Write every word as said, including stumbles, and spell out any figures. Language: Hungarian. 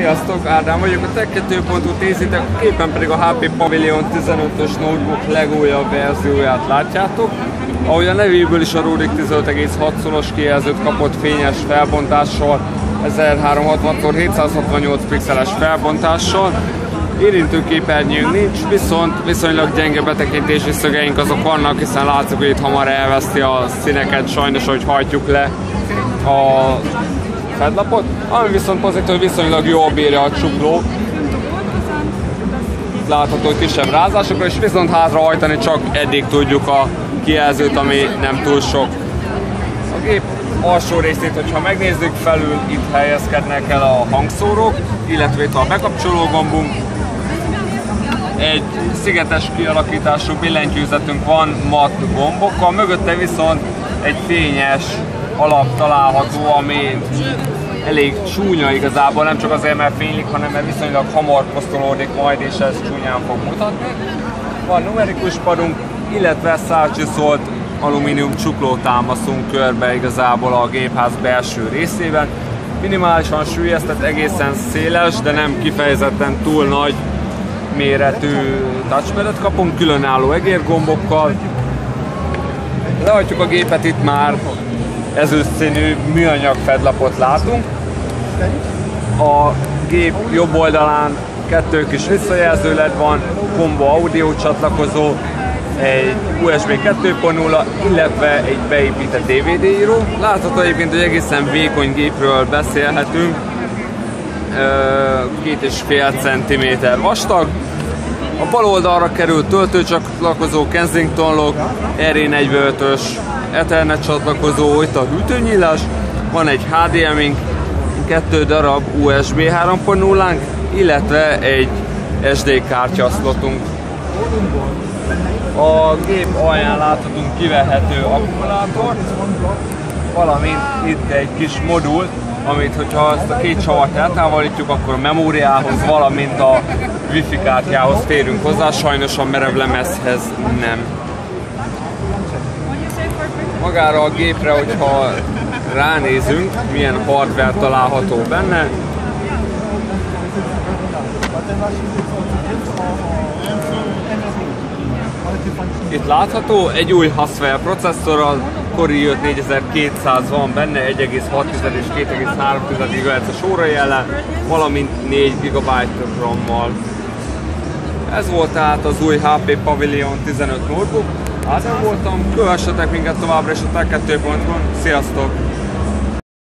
Sziasztok, Ádám vagyok, a tech kettő pont hu nézitek, éppen pedig a há pé Pavilion tizenötös notebook legújabb verzióját látjátok. Ahogy a nevéből is adódik, tizenöt egész hat szoros kijelzőt kapott fényes felbontással, ezerháromszázhatvan szor hétszázhatvannyolc pixeles felbontással. Érintőképernyőnk nincs, viszont viszonylag gyenge betekintési szögeink azok vannak, hiszen látszik, hogy itt hamar elveszti a színeket, sajnos, hogy hajtjuk le a fedlapot, ami viszont pozitív, viszonylag jól bírja a csukló. Látható, hogy kisebb rázásokra, és viszont hátrahajtani csak eddig tudjuk a kijelzőt, ami nem túl sok. A gép alsó részét, hogyha megnézzük, felül itt helyezkednek el a hangszórók, illetve itt a bekapcsoló gombunk. Egy szigetes kialakítású billentyűzetünk van matt gombokkal, mögötte viszont egy fényes alap található, ami elég csúnya igazából, nem csak azért, mert fénylik, hanem mert viszonylag hamar posztolódik majd, és ez csúnyán fog mutatni. Van numerikus padunk, illetve szárcsiszolt alumínium csuklót támaszunk körbe igazából a gépház belső részében. Minimálisan süllyesztett, egészen széles, de nem kifejezetten túl nagy méretű touchpadet kapunk, különálló egérgombokkal. Lehajtjuk a gépet, itt már ezüstszínű műanyag fedlapot látunk. A gép jobb oldalán kettő kis visszajelző led van, combo audio csatlakozó, egy u es bé kettő pont nulla, illetve egy beépített dé vé dé író. Látható egyébként, hogy egészen vékony gépről beszélhetünk, két és fél centiméter vastag. A bal oldalra került töltőcsatlakozó Kensington lock, er á negyvenötös Ethernet csatlakozó, itt a hűtőnyílás, van egy há dé em-ink, kettő darab u es bé három pont nullánk, illetve egy es dé kártya szlotunk. A gép alján láthatunk kivehető akkumulátort, valamint itt egy kis modul, amit, hogyha ezt a két csavart eltávolítjuk, akkor a memóriához, valamint a wifi kártyához férünk hozzá, sajnos a merev lemezhez nem. Magára a gépre, hogyha ránézünk, milyen hardware található benne. Itt látható egy új Haswell processzorral, Core i öt négyezer-kétszáz van benne, egy egész hat és két egész három gigahertzes órajellel, valamint négy gigabyte RAM-mal. Ez volt tehát az új há pé Pavilion tizenöt notebook. Ádám voltam, kövessetek minket továbbra is a tech kettő pont hu-n. Sziasztok!